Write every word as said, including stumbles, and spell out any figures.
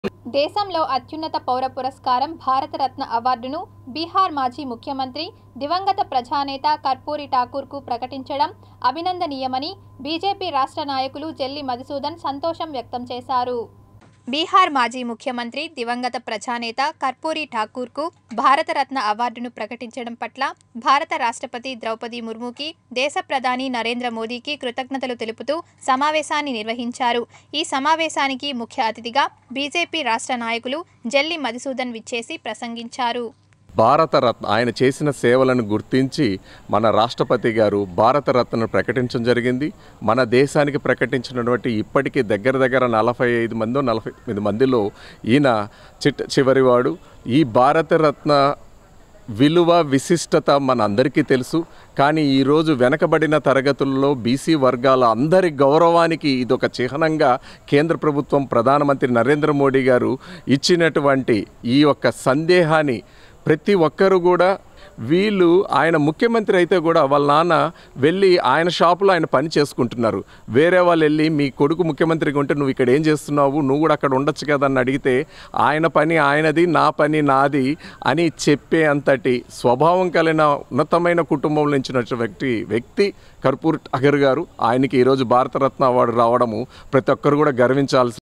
దేశంలో అత్యున్నత పౌర పురస్కారం భారతరత్న అవార్డును బీహార్ మాజీ ముఖ్యమంత్రి దివంగత ప్రజానేత కర్పూరి ఠాకూర్కు ప్రకటించడం అభినందనీయమని బీజేపీ రాష్ట్ర నాయకులు జెల్లి మధుసూదన్ సంతోషం వ్యక్తం చేశారు. బీహార్ మాజీ ముఖ్యమంత్రి దివంగత ప్రజానేత కర్పూరి ఠాకూర్కు భారతరత్న అవార్డును ప్రకటించడం పట్ల భారత రాష్ట్రపతి ద్రౌపది ముర్ముకి, దేశ ప్రధాని నరేంద్ర మోదీకి కృతజ్ఞతలు తెలుపుతూ సమావేశాన్ని నిర్వహించారు. ఈ సమావేశానికి ముఖ్య అతిథిగా బీజేపీ రాష్ట్ర నాయకులు జెల్లి మధుసూదన్ విచ్చేసి ప్రసంగించారు. భారతరత్న ఆయన చేసిన సేవలను గుర్తించి మన రాష్ట్రపతి గారు భారతరత్నను ప్రకటించడం జరిగింది. మన దేశానికి ప్రకటించినటువంటి ఇప్పటికీ దగ్గర దగ్గర నలభై ఐదు మంది నలభై ఎనిమిది మందిలో ఈయన చిట్ట చివరివాడు. ఈ భారతరత్న విలువ విశిష్టత మన అందరికీ తెలుసు. కానీ ఈరోజు వెనకబడిన తరగతుల్లో బీసీ వర్గాల అందరి గౌరవానికి ఇదొక చిహ్నంగా కేంద్ర ప్రభుత్వం ప్రధానమంత్రి నరేంద్ర మోడీ గారు ఇచ్చినటువంటి ఈ యొక్క సందేహాన్ని ప్రతి ఒక్కరు కూడా, వీళ్ళు ఆయన ముఖ్యమంత్రి అయితే కూడా వాళ్ళ నాన్న వెళ్ళి ఆయన షాపులో ఆయన పని చేసుకుంటున్నారు. వేరే వాళ్ళు వెళ్ళి మీ కొడుకు ముఖ్యమంత్రిగా ఉంటే నువ్వు ఇక్కడ ఏం చేస్తున్నావు, నువ్వు కూడా అక్కడ ఉండొచ్చు కదా అని అడిగితే ఆయన పని ఆయనది, నా పని నాది అని చెప్పే అంతటి స్వభావం కలిగిన ఉన్నతమైన కుటుంబంలో నుంచి వ్యక్తి వ్యక్తి కర్పూరి ఠాకూర్ గారు. ఆయనకి ఈరోజు భారతరత్న అవార్డు రావడము ప్రతి ఒక్కరు కూడా గర్వించాల్సి